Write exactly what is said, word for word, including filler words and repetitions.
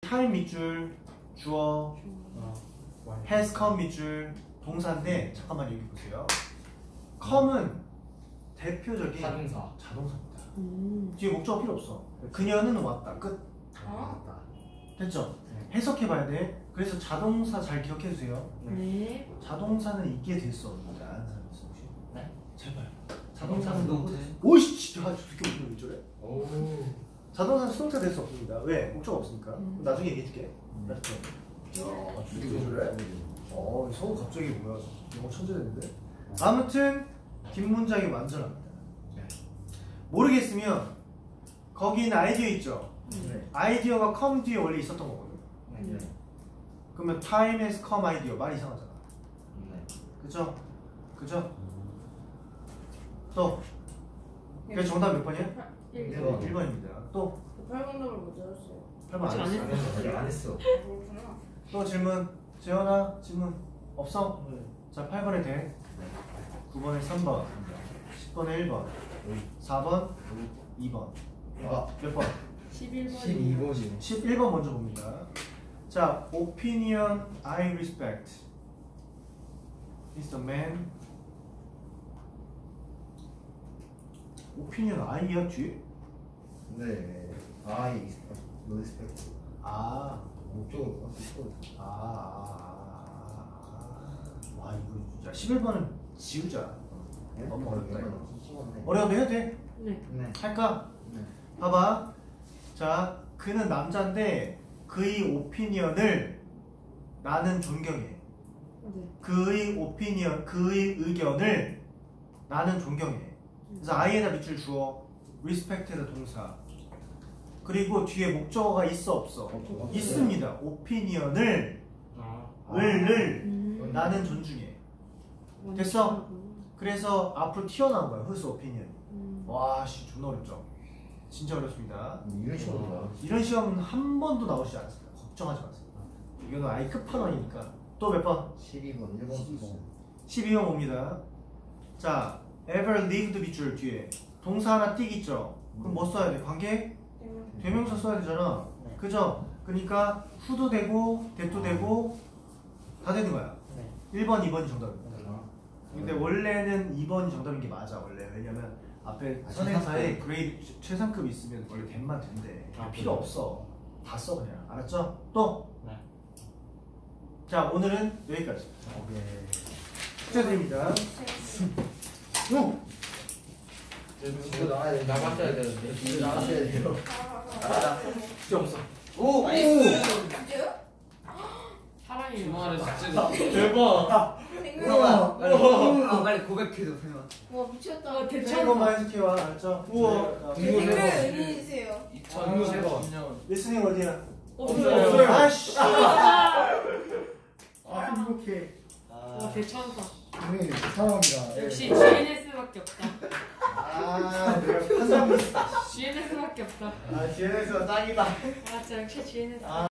time 밑줄 주어, has come 밑줄 동사인데 잠깐만 여기 보세요. come은 대표적인 자동사. 자동사입니다. 음. 뒤에 목적어 필요 없어. 그녀는 왔다. 끝. 아, 됐죠? 네. 해석해봐야 돼. 그래서 자동사 잘 기억해주세요. 네. 자동사는 있게 됐어. 뭔지 아는 사람 있어 혹시? 네? 제발. 자동차는 너무 수동태. 오이씨 진짜 저렇게 웃는 왜 저래? 오. 자동사는 수동태 될 수 없습니다. 왜? 목적어 없으니까. 음. 나중에 얘기해줄게. 나중에. 야, 저렇게 왜 저래? 어, 성우 갑자기 뭐야? 영어 천재 됐는데? 아무튼 뒷문장이 완전합니다. 네. 모르겠으면 거기 있는 아이디어 있죠? 네. 아이디어가 come 뒤에 원래 있었던 거거든. 네. 그러면 time has come 아이디어 말 이상하잖아. 네. 그죠? 그죠? 또 그래서 정답 몇 번이야? 일 네. 번. 일 번입니다. 또 팔 번 답을 못 들었어요. 팔 번 안 아직 안 했어. 했어. 아직 안 했어. 그렇구나. 또 질문 재현아 질문 없어? 자 팔 번에 대 구 번에 삼 번 십 번에 일 번 사 번 이 번 아, 몇 번? 십일 번. 십이 번이요. 십일 번 먼저 봅니다. 자 opinion I respect is the man opinion I야 뒤에? 네. I respect. 아 목적어. 아, 아, 아, 와 이거 진짜 십일 번은 지우자. 너무 어렵다 이거. 어려워도 해도 돼? 네. 네. 할까? 네. 봐봐. 자, 그는 남자인데 그의 오피니언을 나는 존경해. 네. 그의 오피니언, 그의 의견을 나는 존경해. 그래서 I에다 밑줄 주어, respect에다 동사. 그리고 뒤에 목적어가 있어 없어? 없어. 있습니다. 오피니언을 아. 을을 음. 나는 존중해. 됐어? 그래서 앞으로 튀어나온 거야. his opinion. 음. 와, 씨, 존나 어렵죠? 진짜 어렵습니다. 이런 식으로. 이런 시험은 한 번도 나오지 않습니다. 걱정하지 마세요. 이거는 아예 끝판왕이니까. 또 몇 번? 십이 번, 일 번. 십이 번 봅니다. 자, ever lived 밑줄 뒤에 동사 하나 띡 있죠? 그럼 뭐 써야 돼? 관계? 대명사 써야 되잖아. 그죠? 그러니까 who도 되고 that도 되고 다 되는 거야. 네. 일 번, 이 번이 정답입니다. 근데 원래는 이 번이 정답인 게 맞아 원래. 왜냐면 앞에 아, 선행사에 그레이드 최- 최상급이 있으면 원래 된만 된대. 아, 필요 그래요? 없어. 다 써 그냥. 알았죠? 또? 네. 자 오늘은 여기까지. 오케이. 축하드립니다. 오! 이거 나와야 돼. 나갔어야 되는데. 이거 나갔어야 돼요. 숙제 없어. 오! 진짜요? 사랑해요. 주말에 숙제가 대박. 생각나. 아, 빨리 고백해줘, 생각. 와 미쳤다. 어, 대체 한 번만 해석해와. 알았죠? 우와. 네. 이거 댓글 대박. 의미 주세요. 이천이십 년 리스닝 어디야? 없어요. 없어요. 아씨. 아 행복해. 와 대천사. 선생님, 사랑합니다. 역시 지엔에스밖에 없다. 아 내가 판단했어. 지엔에스밖에 없다. 아 지엔에스가 짱이다. 아 진짜 역시 지엔에스.